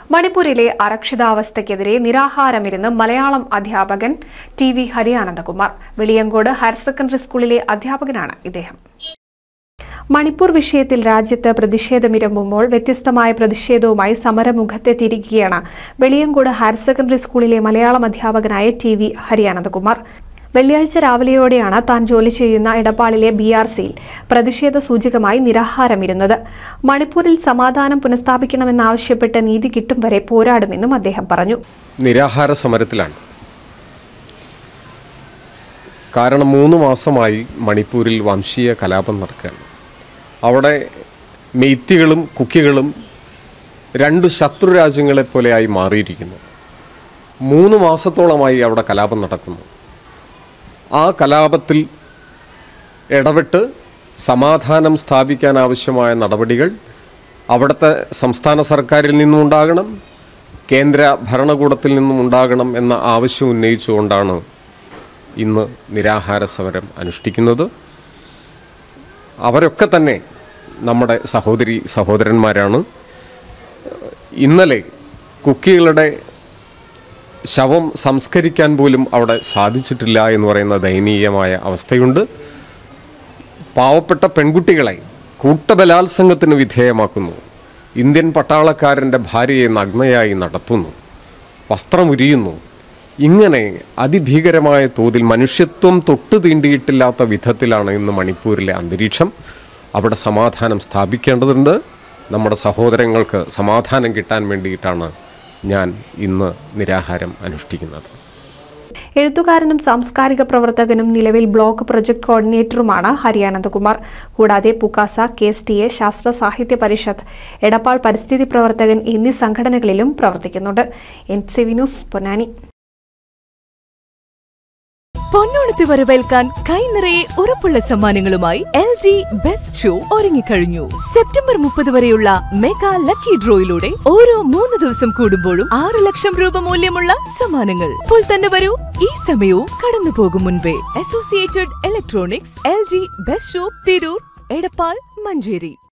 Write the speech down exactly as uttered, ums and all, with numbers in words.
മണിപ്പൂരിലെ അരക്ഷിതാവസ്ഥയ്ക്കെതിരെ നിരാഹാരമിരുന്ന് മലയാളം അധ്യാപകൻ T V Hariyanandakumar. Veliyankode higher secondary സ്കൂളിലെ അധ്യാപകനാണ് ഇദ്ദേഹം. മണിപ്പൂർ വിഷയത്തിൽ രാജ്യത്ത് പ്രതിഷേധമിരമ്പുമ്പോൾ വ്യത്യസ്തമായ പ്രതിഷേധവുമായി സമരമുഖത്തെ തിരികുകയാണ് വെളിയങ്കോട് ഹയർ സെക്കൻഡറി സ്കൂളിലെ മലയാളം അധ്യാപകനായ ടി വി ഹരിയാനന്ദകുമാർ. വെള്ളിയാഴ്ച രാവിലെയോടെയാണ് താൻ ജോലി ചെയ്യുന്ന എടപ്പാളിലെ ബി ആർ സിയിൽ പ്രതിഷേധ സൂചകമായി നിരാഹാരമിരുന്നത്. മണിപ്പൂരിൽ സമാധാനം പുനഃസ്ഥാപിക്കണമെന്നാവശ്യപ്പെട്ട് നീതി കിട്ടും വരെ പോരാടുമെന്നും അദ്ദേഹം പറഞ്ഞു. നിരാഹാര സമരത്തിലാണ്. കാരണം മൂന്ന് മാസമായി മണിപ്പൂരിൽ വംശീയ കലാപം നടക്കുകയാണ്. അവിടെ മെയ്ത്തികളും കുക്കികളും രണ്ട് ശത്രു രാജ്യങ്ങളെപ്പോലെയായി മാറിയിരിക്കുന്നു. മൂന്ന് മാസത്തോളമായി അവിടെ കലാപം നടക്കുന്നു. ആ കലാപത്തിൽ ഇടപെട്ട് സമാധാനം സ്ഥാപിക്കാനാവശ്യമായ നടപടികൾ അവിടുത്തെ സംസ്ഥാന സർക്കാരിൽ നിന്നും ഉണ്ടാകണം, കേന്ദ്ര ഭരണകൂടത്തിൽ നിന്നും ഉണ്ടാകണം എന്ന ആവശ്യം ഉന്നയിച്ചുകൊണ്ടാണ് ഇന്ന് നിരാഹാര സമരം അനുഷ്ഠിക്കുന്നത്. അവരൊക്കെ തന്നെ നമ്മുടെ സഹോദരി സഹോദരന്മാരാണ്. ഇന്നലെ കുക്കികളുടെ ശവം സംസ്കരിക്കാൻ പോലും അവിടെ സാധിച്ചിട്ടില്ല എന്ന് പറയുന്ന ദയനീയമായ അവസ്ഥയുണ്ട്. പാവപ്പെട്ട പെൺകുട്ടികളെ കൂട്ടബലാത്സംഗത്തിന് വിധേയമാക്കുന്നു. ഇന്ത്യൻ പട്ടാളക്കാരൻ്റെ ഭാര്യയെ നഗ്നയായി നടത്തുന്നു, വസ്ത്രമുരിയുന്നു. ഇങ്ങനെ അതിഭീകരമായ തോതിൽ മനുഷ്യത്വം തൊട്ടു തീണ്ടിയിട്ടില്ലാത്ത വിധത്തിലാണ് ഇന്ന് മണിപ്പൂരിലെ അന്തരീക്ഷം. അവിടെ സമാധാനം സ്ഥാപിക്കേണ്ടതുണ്ട്. നമ്മുടെ സഹോദരങ്ങൾക്ക് സമാധാനം കിട്ടാൻ വേണ്ടിയിട്ടാണ് ഞാൻ ഇന്ന് നിരാഹാരം അനുഷ്ഠിക്കുന്നത്. എഴുത്തുകാരനും സാംസ്കാരിക പ്രവർത്തകനും നിലവിൽ ബ്ലോക്ക് പ്രൊജക്ട് കോർഡിനേറ്ററുമാണ് ഹരിയാനന്ദകുമാർ. കൂടാതെ Pukasa, K S T A, Sasthra Sahithya Parishad, Edappal പരിസ്ഥിതി പ്രവർത്തകൻ എന്നീ സംഘടനകളിലും പ്രവർത്തിക്കുന്നുണ്ട്. N C V news, Ponnani. പൊന്നോണത്തെ വരവേൽക്കാൻ കൈനിറയെ ഉറപ്പുള്ള സമ്മാനങ്ങളുമായി എൽ ജി ബെസ്റ്റ് ഷോ ഒരുങ്ങിക്കഴിഞ്ഞു. സെപ്റ്റംബർ മുപ്പത് വരെയുള്ള മെഗാ ലക്കി ഡ്രോയിലൂടെ ഓരോ മൂന്ന് ദിവസം കൂടുമ്പോഴും ആറ് ലക്ഷം രൂപ മൂല്യമുള്ള സമ്മാനങ്ങൾ. ഇപ്പോൾ തന്നെ വരൂ, ഈ സമയവും കടന്നു പോകും മുൻപേ. Associated electronics, L G best show, Tirur, Edappal, Manjeri.